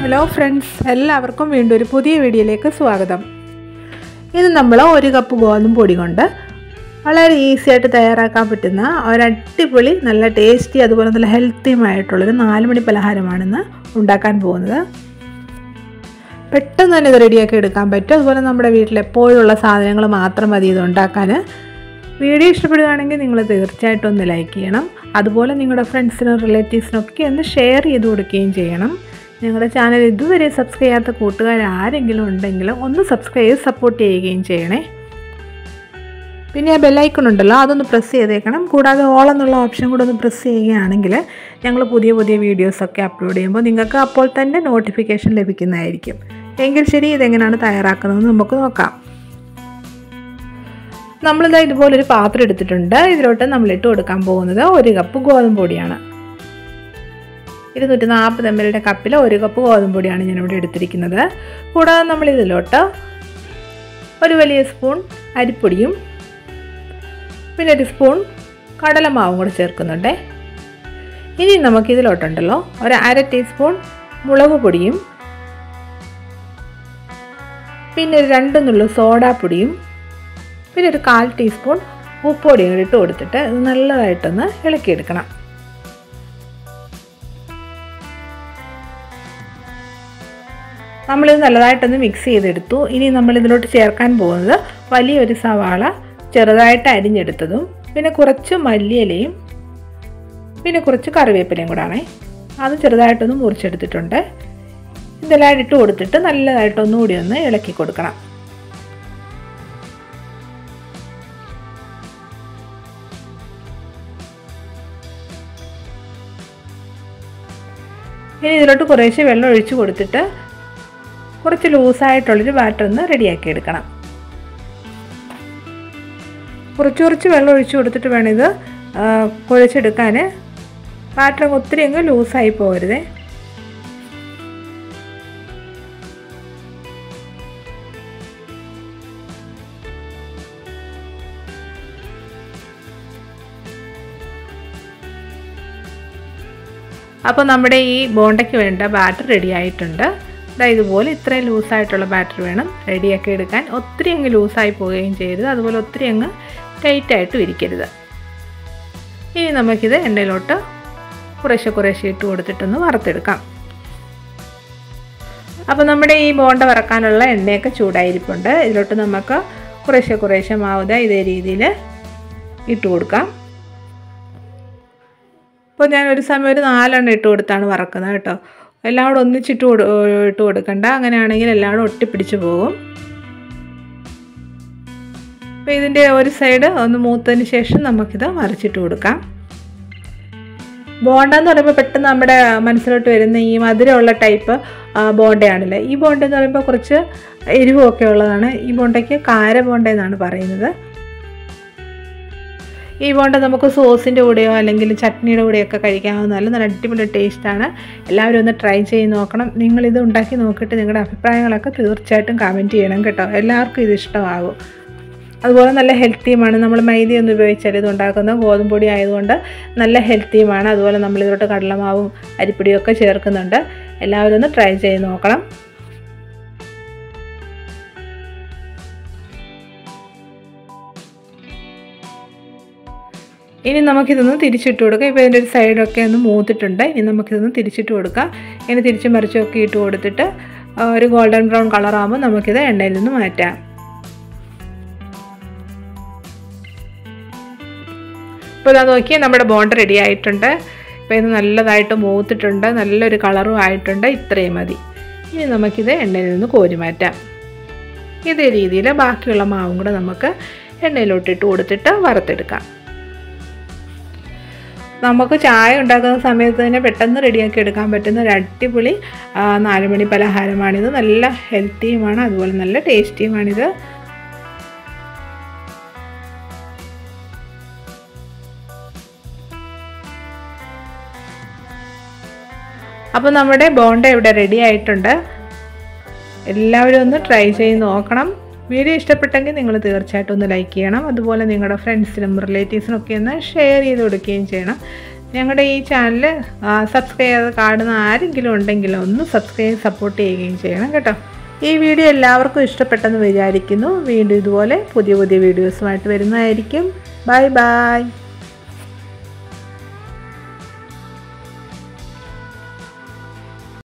Hello friends, എല്ലാവർക്കും വീണ്ടും ഒരു പുതിയ വീഡിയോയിലേക്ക് സ്വാഗതം. ഇത് നമ്മൾ 1 കപ്പ് ഗോതമ്പ് പൊടി കൊണ്ട് വളരെ ഈസി ആയിട്ട് തയ്യാറാക്കാൻ പറ്റുന്ന ഒരടിപൊളി നല്ല ടേസ്റ്റി അതുപോലെ നല്ല ഹെൽത്തിയുമായിട്ടുള്ളൊരു 4 മണി പലഹാരമാണെന്ന് ഉണ്ടാക്കാൻ പോകുന്നത്. പെട്ടെന്ന് തന്നെ ഇത് റെഡിയാക്കി എടുക്കാൻ പറ്റും. അതുപോലെ നമ്മുടെ വീട്ടിൽ എപ്പോഴുള്ള സാധനങ്ങൾ മാത്രം മതി ഇത് ഉണ്ടാക്കാൻ. വീഡിയോ ഇഷ്ടപ്പെടുകയാണെങ്കിൽ നിങ്ങൾ തീർച്ചയായിട്ടും ഒന്ന് ലൈക്ക് ചെയ്യണം. അതുപോലെ നിങ്ങളുടെ ഫ്രണ്ട്സിനും റിലേറ്റീവ്സിനൊക്കെ ഒന്ന് ഷെയർ ചെയ്ത് കൊടുക്കുകയും ചെയ്യണം. ഞങ്ങളുടെ ചാനൽ ഇതുവരെ സബ്സ്ക്രൈബ് ചെയ്യാത്ത കൂട്ടുകാർ ആരെങ്കിലും ഉണ്ടെങ്കിൽ ഒന്ന് സബ്സ്ക്രൈബ് ചെയ്ത് സപ്പോർട്ട് ചെയ്യുകയും ചെയ്യണേ. പിന്നെ ആ ബെല്ലൈക്കൺ ഉണ്ടല്ലോ, അതൊന്ന് പ്രസ് ചെയ്തേക്കണം. കൂടാതെ ഓൾ എന്നുള്ള ഓപ്ഷൻ കൂടെ ഒന്ന് പ്രസ് ചെയ്യുകയാണെങ്കിൽ ഞങ്ങൾ പുതിയ പുതിയ വീഡിയോസൊക്കെ അപ്ലോഡ് ചെയ്യുമ്പോൾ നിങ്ങൾക്ക് അപ്പോൾ തന്നെ നോട്ടിഫിക്കേഷൻ ലഭിക്കുന്നതായിരിക്കും. എങ്കിൽ ശരി, ഇതെങ്ങനെയാണ് തയ്യാറാക്കുന്നതെന്ന് നമുക്ക് നോക്കാം. നമ്മളിതാ ഇതുപോലൊരു പാത്രം എടുത്തിട്ടുണ്ട്. ഇതിലോട്ട് നമ്മളിട്ട് കൊടുക്കാൻ പോകുന്നത് 1 കപ്പ് ഗോതമ്പ് പൊടിയാണ്. 240 ml കപ്പിൽ 1 കപ്പ് ഗോതമ്പ് പൊടിയാണ് ഞാനിവിടെ എടുത്തിരിക്കുന്നത്. കൂടാതെ നമ്മളിതിലോട്ട് ഒരു വലിയ സ്പൂൺ അരിപ്പൊടിയും പിന്നെ 1 സ്പൂൺ കടലമാവും കൂടെ ചേർക്കുന്നുണ്ട്. ഇനി നമുക്കിതിലോട്ടുണ്ടല്ലോ ഒരു 1/2 ടീസ്പൂൺ മുളക് പൊടിയും പിന്നെ 2 നുള്ളു സോഡാപ്പൊടിയും പിന്നെ ഒരു 1/4 ടീസ്പൂൺ ഉപ്പൊടിയും കൂടി ഇട്ട് കൊടുത്തിട്ട് ഇത് നല്ലതായിട്ടൊന്ന് ഇളക്കിയെടുക്കണം. നമ്മളിത് നല്ലതായിട്ടൊന്ന് മിക്സ് ചെയ്തെടുത്തു. ഇനി നമ്മളിതിലോട്ട് ചേർക്കാൻ പോകുന്നത് വലിയൊരു സവാള ചെറുതായിട്ട് അരിഞ്ഞെടുത്തതും പിന്നെ കുറച്ച് മല്ലിയിലയും പിന്നെ കുറച്ച് കറിവേപ്പിലയും കൂടാണ്. അത് ചെറുതായിട്ടൊന്ന് മുറിച്ചെടുത്തിട്ടുണ്ട്. ഇതെല്ലാം ഇട്ട് കൊടുത്തിട്ട് നല്ലതായിട്ടൊന്നുകൂടി ഒന്ന് ഇളക്കി കൊടുക്കണം. ഇനി ഇതിലോട്ട് കുറേശ്ശെ വെള്ളം ഒഴിച്ച് കൊടുത്തിട്ട് കുറച്ച് ലൂസായിട്ടുള്ളൊരു ബാറ്റർ ഒന്ന് റെഡിയാക്കി എടുക്കണം. കുറച്ച് വെള്ളം ഒഴിച്ച് കൊടുത്തിട്ട് വേണം ഇത് കുഴച്ചെടുക്കാൻ. ബാറ്റർ ഒത്തിരി അങ്ങ് ലൂസായി പോകരുത്. അപ്പോൾ നമ്മുടെ ഈ ബോണ്ടയ്ക്ക് വേണ്ട ബാറ്റർ റെഡി ആയിട്ടുണ്ട്. ഇതുപോലെ ഇത്രയും ലൂസായിട്ടുള്ള ബാറ്റർ വേണം റെഡിയാക്കി എടുക്കാൻ. ഒത്തിരി അങ്ങ് ലൂസായി പോവുകയും ചെയ്യരുത്, അതുപോലെ ഒത്തിരി അങ്ങ് ടൈറ്റായിട്ടും ഇരിക്കരുത്. ഇനി നമുക്കിത് എണ്ണയിലോട്ട് കുറേശ്ശെ ഇട്ട് കൊടുത്തിട്ടൊന്ന് വറുത്തെടുക്കാം. അപ്പോൾ നമ്മുടെ ഈ ബോണ്ട വറക്കാനുള്ള എണ്ണയൊക്കെ ചൂടായിരിപ്പുണ്ട്. ഇതിലോട്ട് നമുക്ക് കുറേശ്ശെ മാവുത ഇതേ രീതിയിൽ ഇട്ട് കൊടുക്കാം. ഇപ്പോൾ ഞാൻ ഒരു സമയം ഒരു 4 എണ്ണം ഇട്ട് കൊടുത്താണ് വറക്കുന്നത് കേട്ടോ. എല്ലാം കൂടെ ഒന്നിച്ചിട്ട് ഇട്ട് കൊടുക്കണ്ട, അങ്ങനെയാണെങ്കിൽ എല്ലാം കൂടെ ഒട്ടിപ്പിടിച്ച് പോകും. അപ്പോൾ ഇതിൻ്റെ ഒരു സൈഡ് ഒന്ന് മൂത്തതിന് ശേഷം നമുക്കിത് മറിച്ചിട്ട് കൊടുക്കാം. ബോണ്ട എന്ന് പറയുമ്പോൾ പെട്ടെന്ന് നമ്മുടെ മനസ്സിലോട്ട് വരുന്ന ഈ മധുരമുള്ള ടൈപ്പ് ബോണ്ടയാണല്ലേ. ഈ ബോണ്ട എന്ന് പറയുമ്പോൾ കുറച്ച് എരിവൊക്കെ ഉള്ളതാണ്. ഈ ബോണ്ടയ്ക്ക് കാര ബോണ്ട എന്നാണ് പറയുന്നത്. ഈ ബോണ്ട നമുക്ക് സോസിൻ്റെ കൂടെയോ അല്ലെങ്കിൽ ചട്നിയുടെ കൂടെയൊക്കെ കഴിക്കാവുന്നതല്ല. നല്ല അടിപൊളി ടേസ്റ്റാണ്. എല്ലാവരും ഒന്ന് ട്രൈ ചെയ്ത് നോക്കണം. നിങ്ങളിത് ഉണ്ടാക്കി നോക്കിയിട്ട് നിങ്ങളുടെ അഭിപ്രായങ്ങളൊക്കെ തീർച്ചയായിട്ടും കമൻറ്റ് ചെയ്യണം കേട്ടോ. എല്ലാവർക്കും ഇത് ഇഷ്ടമാകും. അതുപോലെ നല്ല ഹെൽത്തിയുമാണ്. നമ്മൾ മൈദയൊന്നും ഉപയോഗിച്ചാൽ ഇത് ഉണ്ടാക്കുന്ന ഗോതമ്പ് പൊടി ആയതുകൊണ്ട് നല്ല ഹെൽത്തിയുമാണ്. അതുപോലെ നമ്മളിതിലോട്ട് കടലമാവും അരിപ്പൊടിയും ഒക്കെ ചേർക്കുന്നുണ്ട്. എല്ലാവരും ഒന്ന് ട്രൈ ചെയ്ത് നോക്കണം. ഇനി നമുക്കിതൊന്ന് തിരിച്ചിട്ട് കൊടുക്കാം. ഇപ്പോൾ ഇതിൻ്റെ ഒരു സൈഡൊക്കെ ഒന്ന് മൂത്തിട്ടുണ്ട്. ഇനി നമുക്കിതൊന്ന് തിരിച്ചിട്ട് കൊടുക്കാം. ഇങ്ങനെ തിരിച്ചും മറിച്ചൊക്കെ ഇട്ട് കൊടുത്തിട്ട് ഒരു ഗോൾഡൻ ബ്രൗൺ കളറാകുമ്പോൾ നമുക്കിത് എണ്ണയിൽ നിന്ന് മാറ്റാം. ഇപ്പോൾ ഇതാ നോക്കിയാൽ നമ്മുടെ ബോണ്ട റെഡി ആയിട്ടുണ്ട്. ഇപ്പോൾ ഇത് നല്ലതായിട്ട് മൂത്തിട്ടുണ്ട്, നല്ലൊരു കളറും ആയിട്ടുണ്ട്. ഇത്രയും മതി. ഇനി നമുക്കിത് എണ്ണയിൽ നിന്ന് കോരി മാറ്റാം. ഇതേ രീതിയിൽ ബാക്കിയുള്ള മാവും കൂടെ നമുക്ക് എണ്ണയിലോട്ടിട്ട് കൊടുത്തിട്ട് വറുത്തെടുക്കാം. നമുക്ക് ചായ ഉണ്ടാക്കുന്ന സമയത്ത് തന്നെ പെട്ടെന്ന് റെഡിയാക്കി എടുക്കാൻ പറ്റുന്ന ഒരു അടിപൊളി 4 മണി പലഹാരമാണിത്. നല്ല ഹെൽത്തിയുമാണ്, അതുപോലെ നല്ല ടേസ്റ്റിയുമാണിത്. അപ്പോൾ നമ്മുടെ ബോണ്ട ഇവിടെ റെഡി ആയിട്ടുണ്ട്. എല്ലാവരും ഒന്ന് ട്രൈ ചെയ്ത് നോക്കണം. വീഡിയോ ഇഷ്ടപ്പെട്ടെങ്കിൽ നിങ്ങൾ തീർച്ചയായിട്ടും ഒന്ന് ലൈക്ക് ചെയ്യണം. അതുപോലെ നിങ്ങളുടെ ഫ്രണ്ട്സിനും റിലേറ്റീവ്സിനും ഒക്കെ ഒന്ന് ഷെയർ ചെയ്ത് കൊടുക്കുകയും ചെയ്യണം. ഞങ്ങളുടെ ഈ ചാനൽ സബ്സ്ക്രൈബ് ചെയ്ത് കാണുന്ന ആരെങ്കിലും ഉണ്ടെങ്കിൽ ഒന്ന് സബ്സ്ക്രൈബ് സപ്പോർട്ട് ചെയ്യുകയും ചെയ്യണം കേട്ടോ. ഈ വീഡിയോ എല്ലാവർക്കും ഇഷ്ടപ്പെട്ടെന്ന് വിചാരിക്കുന്നു. വീണ്ടും ഇതുപോലെ പുതിയ വീഡിയോസുമായിട്ട് വരുന്നതായിരിക്കും. Bye by.